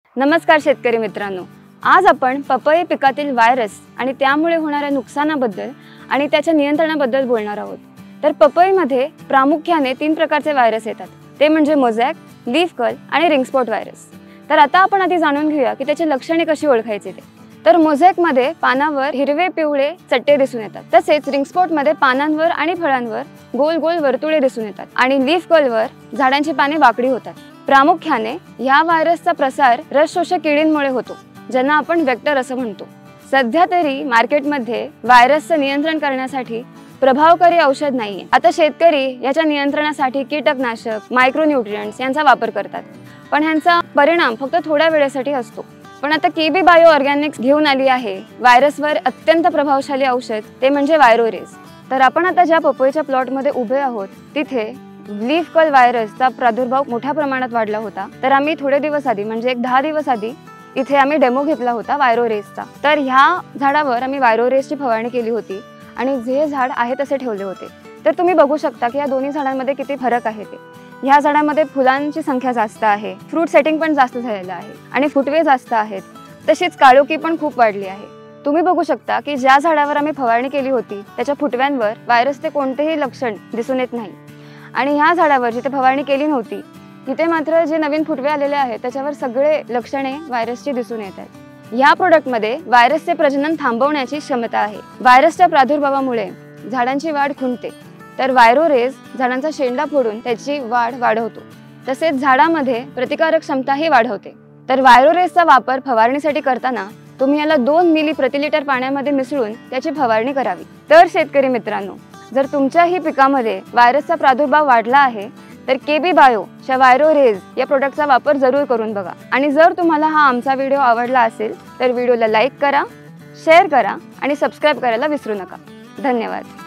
नमस्कार शेतकरी मित्रांनो, आज आपण पपई पिकातील व्हायरस आणि त्यामुळे होणाऱ्या नुकसानाबद्दल आणि त्याच्या नियंत्रणाबद्दल बोलणार आहोत। तर पपईमध्ये प्रामुख्याने 3 प्रकारचे व्हायरस येतात, ते म्हणजे मोझॅक, लीफ कर्ल आणि रिंग स्पॉट व्हायरस। तर आता आपण आधी जाणून घेऊया की त्याची लक्षणे कशी ओळखायची ते। तर मोझॅक मध्ये पानावर हिरवे पिवळे चट्टे दिसून येतात, तसेच रिंग स्पॉट मध्ये पानांवर आणि फळांवर गोल गोल वर्तुळे दिसून येतात आणि लीफ कर्ल वर झाडांची पाने वाकडी होतात। प्रामुख्याने या व्हायरसचा प्रसार रस शोषक किडींमुळे होतो, ज्यांना आपण वेक्टर असं म्हणतो। सध्या तरी मार्केटमध्ये व्हायरसचं नियंत्रण करण्यासाठी प्रभावकारी औषध नाहीये। आता शेतकरी याच्या नियंत्रणासाठी कीटकनाशक, मायक्रोन्यूट्रिएंट्स यांचा वापर करतात, पण ह्यांचा परिणाम फक्त थोड्या वेळेसाठी असतो। पण आता केबी बायो ऑर्गॅनिक्स घेऊन आली आहे व्हायरसवर अत्यंत प्रभावशाली औषध, ते म्हणजे वायरोरेज। तर आपण आता ज्या पपईच्या प्लॉटमध्ये उभे आहोत तिथे लीफ कर्ल व्हायरसचा प्रादुर्भाव मोठ्या प्रमाणात वाढला होता। तर आम्ही थोडे दिवस आधी म्हणजे 10 दिवस आधी इथे आम्ही डेमो घेतला होता वायरोरेजचा। तर ह्या झाडावर आम्ही वायरोरेजची फवारणी केली होती आणि जे झाड आहे तसे ठेवले होते। तर तुम्ही बघू शकता की या दोन्ही झाडांमध्ये किती फरक आहे ते। ह्या झाडामध्ये फुलांची संख्या जास्त आहे, फ्रूट सेटिंग पण जास्त झालेलं आहे आणि फुटवे जास्त आहेत, तशीच काळोखी पण खूप वाढली आहे। तुम्ही बघू शकता की ज्या झाडावर आम्ही फवारणी केली होती त्याच्या फुटव्यांवर व्हायरसचे कोणतेही लक्षण दिसून येत नाही आणि ह्या झाडावर जिथे फवारणी केली नव्हती तिथे मात्र जे नवीन फुटवे आलेले आहेत त्याच्यावर सगळे लक्षणे व्हायरसची दिसून येत आहेत। या प्रोडक्टमध्ये व्हायरसचे प्रजनन थांबवण्याची क्षमता आहे। व्हायरसच्या प्रादुर्भावामुळे झाडांची वाढ खुंटते, तर वायरोरेज झाडांचा शेंडा फोडून त्याची वाढ वाढवतो, तसेच झाडामध्ये प्रतिकारक क्षमताही वाढवते। तर वायरोरेजचा वापर फवारणीसाठी करताना तुम्ही याला 2 मिली प्रति लिटर पाण्यामध्ये मिसळून त्याची फवारणी करावी। तर शेतकरी मित्रांनो, जर तुमच्याही पिकामध्ये व्हायरसचा प्रादुर्भाव वाढला आहे तर केबी बायोच्या वायरोरेज या प्रोडक्टचा वापर जरूर करून बघा। आणि जर तुम्हाला हा आमचा व्हिडिओ आवडला असेल तर व्हिडिओला लाईक करा, शेअर करा आणि सबस्क्राईब करायला विसरू नका। धन्यवाद।